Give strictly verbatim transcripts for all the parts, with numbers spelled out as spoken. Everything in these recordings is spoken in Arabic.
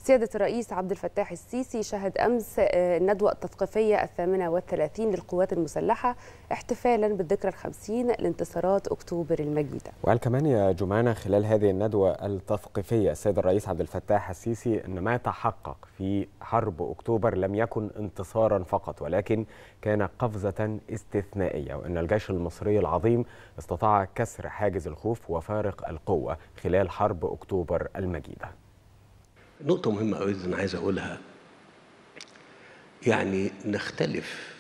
سيادة الرئيس عبد الفتاح السيسي شهد أمس الندوة التثقيفية الثامنة والثلاثين للقوات المسلحة احتفالا بالذكرى الخمسين لانتصارات أكتوبر المجيدة. وقال كمان يا جمانة خلال هذه الندوة التثقيفية السيد الرئيس عبد الفتاح السيسي أن ما تحقق في حرب أكتوبر لم يكن انتصارا فقط، ولكن كان قفزة استثنائية، وأن الجيش المصري العظيم استطاع كسر حاجز الخوف وفارق القوة خلال حرب أكتوبر المجيدة. نقطة مهمة أوي أنا عايز أقولها، يعني نختلف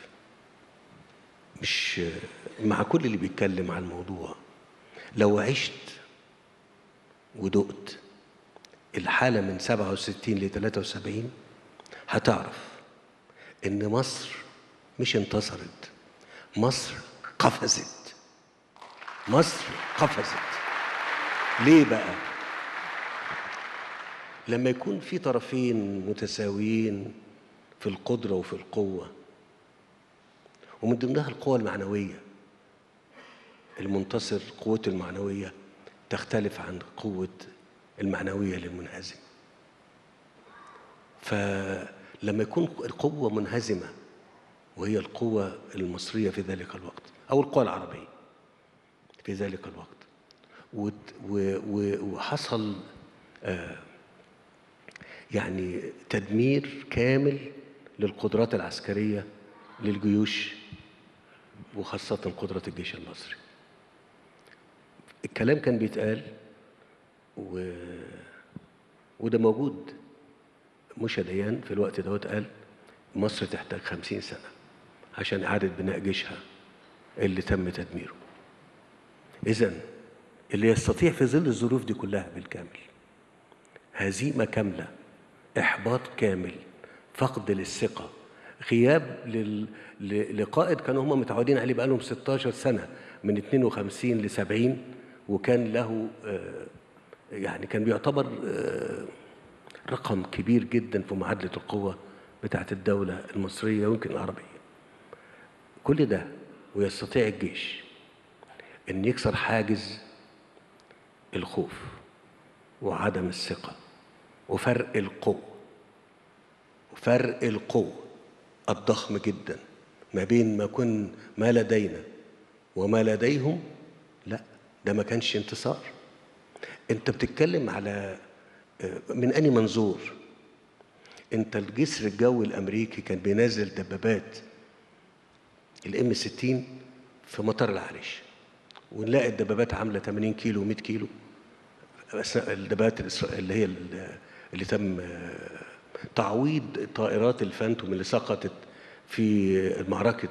مش مع كل اللي بيتكلم عن الموضوع. لو عشت ودقت الحالة من سبعة وستين ل ثلاثة وسبعين هتعرف إن مصر مش انتصرت، مصر قفزت. مصر قفزت. ليه بقى؟ لما يكون في طرفين متساويين في القدرة وفي القوة، ومن ضمنها القوة المعنوية، المنتصر قوته المعنوية تختلف عن قوة المعنوية للمنهزم. فلما يكون القوة منهزمة وهي القوة المصرية في ذلك الوقت أو القوة العربية في ذلك الوقت، وحصل آه يعني تدمير كامل للقدرات العسكرية للجيوش وخاصة قدرة الجيش المصري. الكلام كان بيتقال و... وده موجود. موشى ديان في الوقت دوت قال مصر تحتاج خمسين سنة عشان إعادة بناء جيشها اللي تم تدميره. إذن اللي يستطيع في ظل الظروف دي كلها بالكامل، هزيمة كاملة، إحباط كامل، فقد للثقة، غياب لل... لقائد كانوا هم متعودين عليه بقالهم ستاشر سنة من اثنين وخمسين ل سبعين، وكان له يعني كان بيعتبر رقم كبير جدا في معادلة القوة بتاعت الدولة المصرية ويمكن العربية. كل ده ويستطيع الجيش أن يكسر حاجز الخوف وعدم الثقة وفرق القوة وفرق القوة الضخم جدا ما بين ما كن ما لدينا وما لديهم. لا، ده ما كانش انتصار. انت بتتكلم على من أي منظور؟ انت الجسر الجوي الامريكي كان بينزل دبابات الام ستين في مطار العريش، ونلاقي الدبابات عامله ثمانين كيلو و مئة كيلو، اثناء الدبابات اللي هي اللي تم تعويض طائرات الفانتوم اللي سقطت في معركة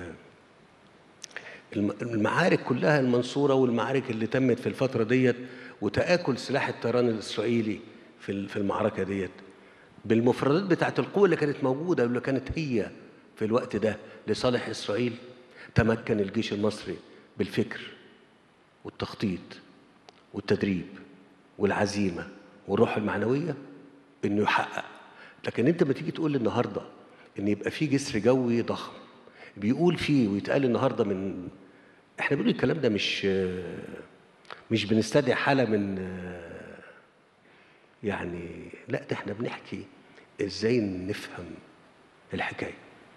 المعارك كلها المنصورة والمعارك اللي تمت في الفترة ديت، وتآكل سلاح الطيران الإسرائيلي في في المعركة ديت بالمفردات بتاعت القوة اللي كانت موجودة واللي كانت هي في الوقت ده لصالح إسرائيل. تمكن الجيش المصري بالفكر والتخطيط والتدريب والعزيمة والروح المعنوية إنه يحقق. لكن أنت ما تيجي تقول النهاردة إن يبقى في جسر جوي ضخم بيقول فيه ويتقال النهاردة من إحنا بنقول الكلام ده مش مش بنستدعي حالة من يعني لا، ده إحنا بنحكي إزاي نفهم الحكاية.